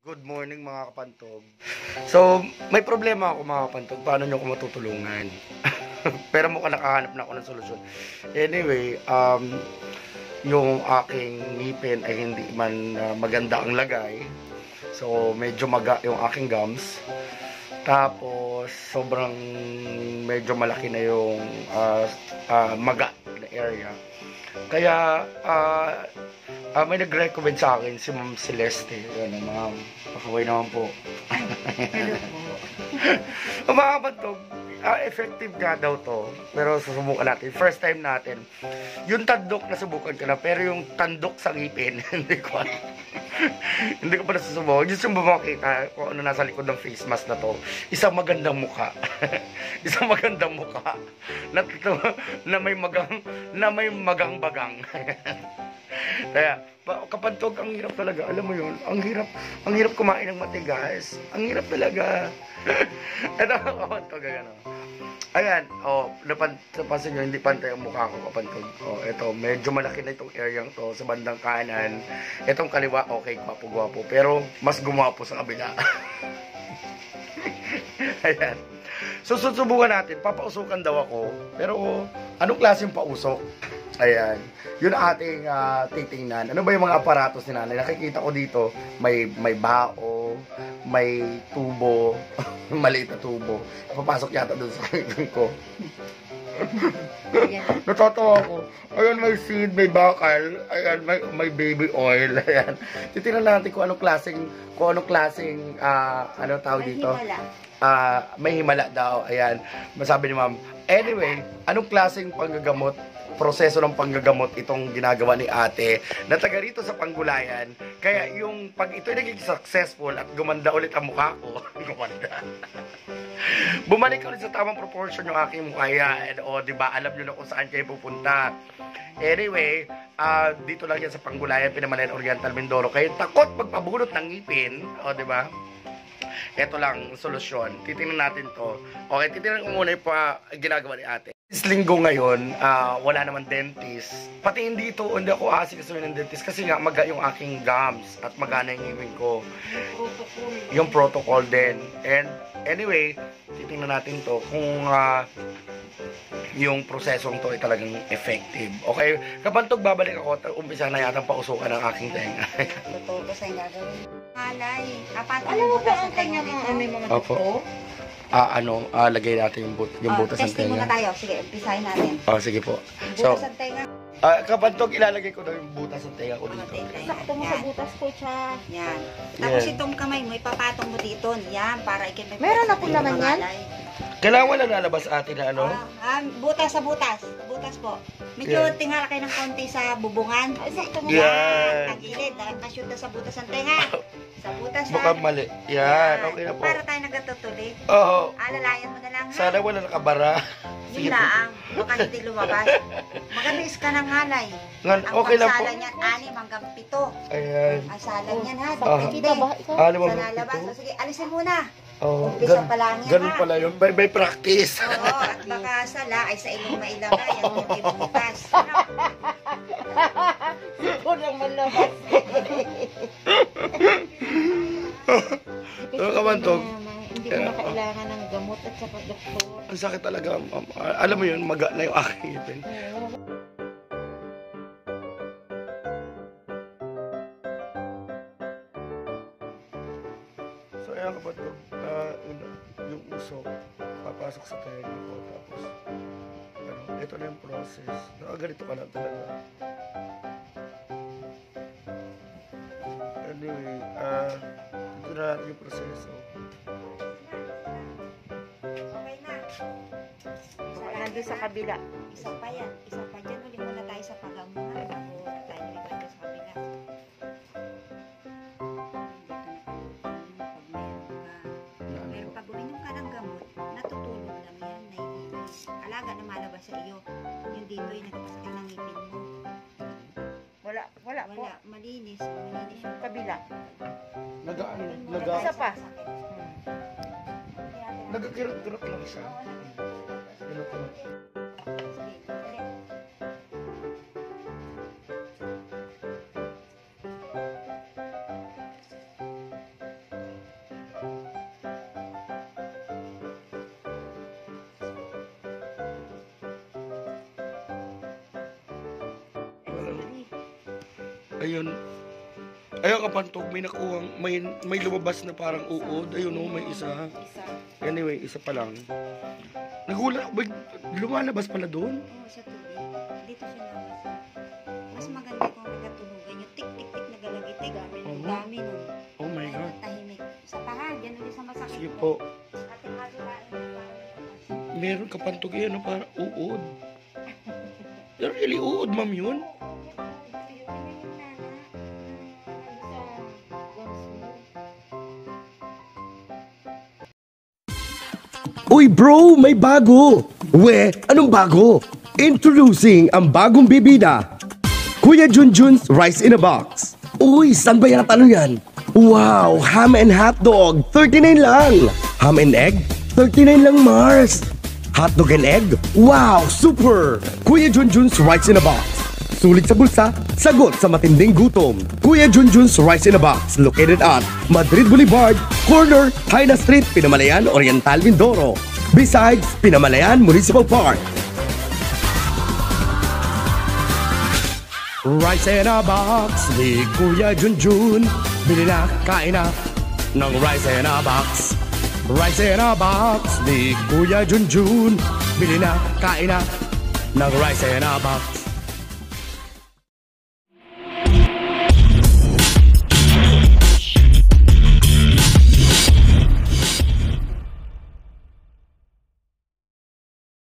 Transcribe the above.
Good morning mga kapantog. So, may problema ako mga kapantog. Paano nyo ako matutulungan? Pero mukhang nakahanap na ako ng solusyon. Anyway, yung aking ngipin ay hindi man maganda ang lagay. So, medyo maga yung aking gums. Tapos, sobrang medyo malaki na yung maga na area. Kaya, may nag-recommend sa akin si Ma'am Celeste. Yan, ma'am. Pakaway naman po. Hello po. Mga kapantog, effective nga daw to. Pero susubukan natin. First time natin. Yung tandok, nasubukan ko na. Pero yung tandok sa ngipin, hindi ko hindi ko pa nasusubukan. Just yung bumakita kung ano nasa likod ng face mask na to. Isang magandang mukha. Isang magandang mukha. Na may magang-bagang. Kaya, kapantog, ang hirap talaga. Alam mo yun, ang hirap kumain ng matigas. Ang hirap talaga. Ito, kapantog, gano'n. Ayan, napansin nyo, hindi pantay ang mukha ko, kapantog. Ito, medyo malaki na itong area to sa bandang kanan. Itong kaliwa, okay, gwapo-gwapo. Pero, mas gumwapo sa kabila. Ayan. So, susubukan natin. Papausukan daw ako. Pero, anong klaseng pausok? Ayan. Yun ating titingnan. Ano ba yung mga aparatos ni nanay? Nakikita ko dito, may bao, may tubo, maliit na tubo. Papasok yata doon sa kaibigan ko. Natatawa ko. Ayan, may seed, may bakal. Ayan, may baby oil. Ayan. Titingnan natin kung anong klaseng, ano tawag dito? May himala daw. Ayan. Masabi ni ma'am. Anyway, anong klaseng panggagamot, proseso ng panggagamot itong ginagawa ni ate na taga rito sa Panggulayan. Kaya yung pag ito naging successful at gumanda ulit ang mukha ko, gumanda. Bumalik ulit sa tamang proportion yung aking mukha yan. O, diba, alam nyo na kung saan kayo pupunta. Anyway, dito lang yan sa Panggulayan, Pinamalayan Oriental, Mindoro. Kayo takot magpabunot ng ngipin. O, diba? Ito lang, solusyon. Titingnan natin to. Okay, titingnan ko muna yung ginagawa ni ate. This linggo ngayon, wala naman dentist. Pati hindi ako asikasuhin ng dentist kasi nga maga yung aking gums at magana yung ngipin ko. Yung protocol din. And anyway, titingnan natin to kung yung prosesong to ay talagang effective. Okay, kapantog babalik ako, umpisa na yatang pausukan ng aking tenga. Totoo ko sa'yo gagawin. Malay. Alam mo ba ang kanya mga Opo. Lagay natin yung butas ng testing tenga. muna tayo. Sige, umpisahin natin. Sige po. Butas ng tenga. Kapantog, ilalagay ko daw yung butas ng tenga ko dito. sakto mo sa butas ko, siya? Yan. Tapos itong kamay mo, ipapatong mo dito. Yan, para ikin may Meron na pong laman yan? Kailangan wala lalabas atin na ano? Butas sa butas. Butas po. Medyo Yeah. tingala kayo ng konti sa bubungan. Sakto mo. Yan. Tagilid. Nakashoot na sa butas ng tenga. Sa butas ha. Mukhang mali. Yan, okay na po. Para tayo nagatutuloy. Oo. Alalayan mo na lang ha. Sana wala nakabara. Yun lang. Baka hindi lumabas. Magandis ka ng halay. Ngan, Ang okay lang po. pagsala niyan, 6 hanggang 7. Ayan. Ang sala niyan ha. Kita ba ikaw? Ano Sa ba? lalabas. O, sige, alisin muna. Oh, Umpisa pa lang yan, ganun ha? pala yun. May practice. Oo, at baka sala ay sa ilong mailagay. Yan yung ibutas. Ikaw lang malabas. Ano ka man to? Hindi ko na kailangan ng gamot at saka doktor. Ang sakit talaga. Alam mo yun, maga na yung aking ngipin. So, ayan kapatid, yung usok, papasok sa tenga ko, tapos, ito na yung process. Nakaganito ka lang talaga. Anyway, ito na natin yung proseso. Okay na. Nandun sa kabila. Isa pa yan. Isa pa dyan. Uli muna tayo sa pagamuhan. Bago tayo lipat sa kabila. Meron pag uminom ka ng gamot, natutulog lang yan. Naiinis. Alaga na malabas sa iyo. Yung dito ay nagpasakal ng ngipin mo. Wala po. Wala. Malinis. Malinis yung Kabila. Isa pa. Nagkakirot-kirot lang siya. Kirot-kirot. Ayun. Ayun kapantog, may nakuhang, may lumabas na parang uod. Ayun o, may isa. Isa. Anyway, isa pa lang. Nagulat, lumalabas pala doon. Oo, sa tubig. Dito siya labas. Mas maganda kung nagkatunugan yung tik-tik-tik na galagitig. Ang dami nun. Oh my Ay, God. tahimik. Sa paha, dyan ulit sa masakit Sige ko. po. Ating halo-halo. Meron kapantog yan, no? Parang uod. Really uod, ma'am, yun? Uy bro, may bago! We, anong bago? Introducing ang bagong bibida. Kuya Junjun's Rice in a Box. Uy, saan ba yata ano yan? Wow, ham and hotdog, 39 lang. Ham and egg, 39 lang Mars. Hotdog and egg, wow, super! Kuya Junjun's Rice in a Box. Sulit sa bulsa, sagot sa matinding gutom. Kuya Junjun's Rice in a Box, located at Madrid Boulevard, corner, Haina Street, Pinamalayan, Oriental, Mindoro. Besides, Pinamalayan Municipal Park. Rice in a Box ni Kuya Junjun. Bili na, kain na ng Rice in a Box. Rice in a Box ni Kuya Junjun. Bili na, kain na ng Rice in a Box.